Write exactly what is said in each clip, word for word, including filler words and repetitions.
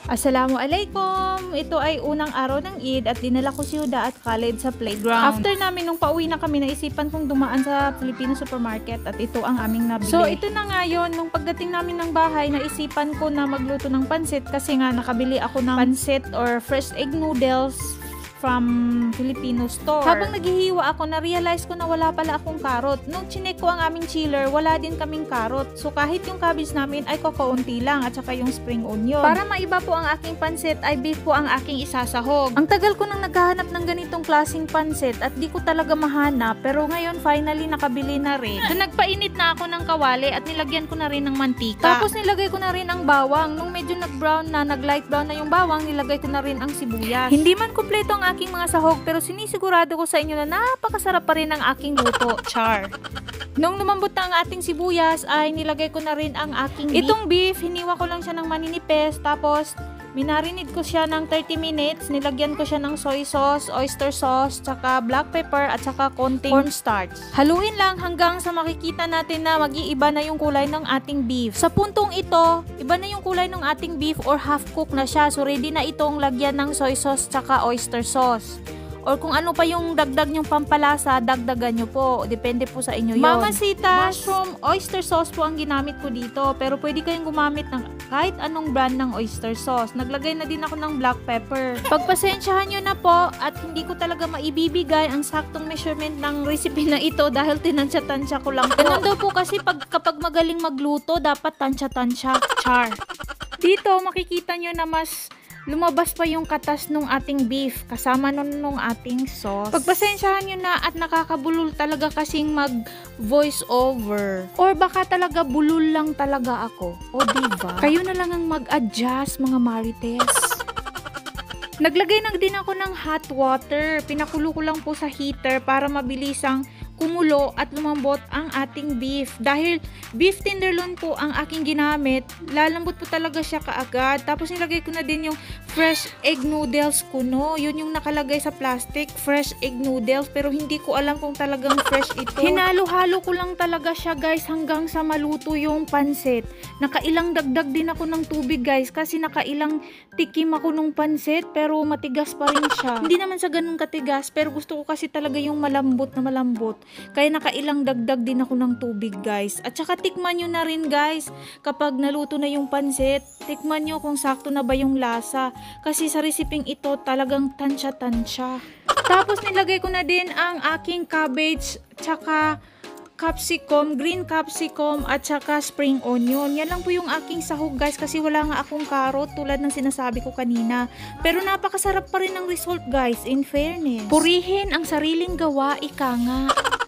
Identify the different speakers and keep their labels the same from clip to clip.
Speaker 1: Assalamualaikum! Ito ay unang araw ng Eid at dinala ko si Huda at Khaled sa playground. After namin nung pauwi na kami, naisipan kong dumaan sa Filipino supermarket at ito ang aming nabili. So ito na nga yun, nung pagdating namin ng bahay, naisipan ko na magluto ng pansit kasi nga nakabili ako ng pansit or fresh egg noodles from Filipino store. Habang naghihiwa ako, na-realize ko na wala pala akong karot. Nung chinek ko ang aming chiller, wala din kaming karot. So kahit yung cabbage namin ay kakaunti lang at saka yung spring onion. Para maiba po ang aking pansit ay beef po ang aking isasahog. Ang tagal ko nang naghahanap ng ganitong klaseng pansit at di ko talaga mahanap, pero ngayon finally nakabili na rin. So nagpainit na ako ng kawali at nilagyan ko na rin ng mantika. Tapos nilagay ko na rin ang bawang. Nung medyo nag-brown na, nag-light brown na yung bawang, nilagay ko na rin ang sibuyas. Hindi man kumpleto ang aking mga sahog pero sinisigurado ko sa inyo na napakasarap pa rin ang aking luto. Char! Nung lumambot na ang ating sibuyas ay nilagay ko na rin ang aking beef. Itong beef, hiniwa ko lang siya ng maninipes tapos minarinate ko siya ng thirty minutes. Nilagyan ko siya ng soy sauce, oyster sauce, tsaka black pepper at tsaka konting cornstarch. Haluin lang hanggang sa makikita natin na mag-iiba na yung kulay ng ating beef. Sa puntong ito, iba na yung kulay ng ating beef or half cook na siya. So ready na itong lagyan ng soy sauce tsaka oyster sauce. Or kung ano pa yung dagdag nyong pampalasa, dagdagan nyo po. Depende po sa inyo yun. Mamacita, mushroom, oyster sauce po ang ginamit ko dito. Pero pwede kayong gumamit ng kahit anong brand ng oyster sauce. Naglagay na din ako ng black pepper. Pagpasensyahan nyo na po at hindi ko talaga maibibigay ang saktong measurement ng recipe na ito dahil tinansya-tansya ko lang po. Ganun daw po kasi pag, kapag magaling magluto, dapat tansya-tansya. Char! Dito makikita nyo na mas lumabas pa yung katas nung ating beef kasama nun nung ating sauce. Pagpasensyahan nyo na at nakakabulol talaga kasing mag voice over. Or baka talaga bulol lang talaga ako. O diba? Kayo na lang ang mag-adjust mga marites. Naglagay na din ako ng hot water. Pinakulo ko lang po sa heater para mabilisang kumulo at lumambot ang ating beef. Dahil beef tenderloin po ang aking ginamit, lalambot po talaga siya kaagad. Tapos nilagay ko na din yung fresh egg noodles ko, no? Yun yung nakalagay sa plastic, fresh egg noodles. Pero hindi ko alam kung talagang fresh ito. Hinalo-halo ko lang talaga siya, guys, hanggang sa maluto yung pansit. Nakailang dagdag din ako ng tubig, guys, kasi nakailang tikim ako nung pansit, pero matigas pa rin siya. Hindi naman sa ganun katigas, pero gusto ko kasi talaga yung malambot na malambot. Kaya nakailang dagdag din ako ng tubig, guys. At saka tikman nyo na rin, guys, kapag naluto na yung pansit, tikman nyo kung sakto na ba yung lasa. Kasi sa resiping ito, talagang tansya-tansya. Tapos nilagay ko na din ang aking cabbage, tsaka capsicum, green capsicum, at saka spring onion. Yan lang po yung aking sahog, guys, kasi wala nga akong carrot tulad ng sinasabi ko kanina. Pero napakasarap pa rin ng result, guys, in fairness. Purihin ang sariling gawa, ika nga.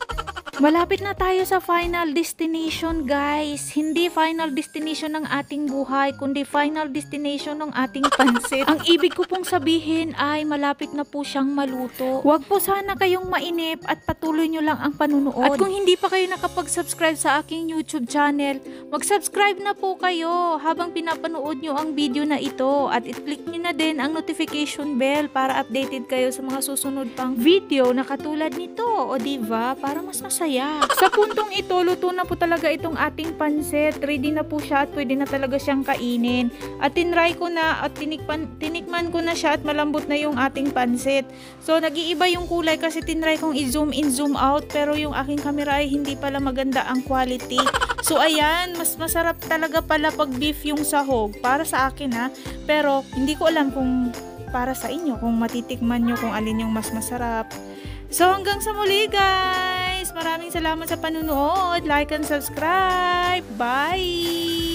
Speaker 1: Malapit na tayo sa final destination, guys. Hindi final destination ng ating buhay, kundi final destination ng ating pansit. Ang ibig ko pong sabihin ay malapit na po siyang maluto. Huwag po sana kayong mainip at patuloy nyo lang ang panunood. At kung hindi pa kayo nakapag-subscribe sa aking YouTube channel, mag-subscribe na po kayo habang pinapanood nyo ang video na ito. At i-click nyo na din ang notification bell para updated kayo sa mga susunod pang video na katulad nito. O diba? Para mas masaya. Sa puntong ito, luto na po talaga itong ating pansit. Ready na po siya at pwede na talaga siyang kainin. At tinry ko na at tinikman, tinikman ko na siya at malambot na yung ating pansit. So, nag-iiba yung kulay kasi tinry kong i-zoom in, zoom out. Pero yung aking camera ay hindi pala maganda ang quality. So, ayan, mas masarap talaga pala pag beef yung sahog. Para sa akin, ha. Pero, hindi ko alam kung para sa inyo, kung matitikman nyo kung alin yung mas masarap. So, hanggang sa muli, guys! Maraming salamat sa panunood. Like and subscribe. Bye!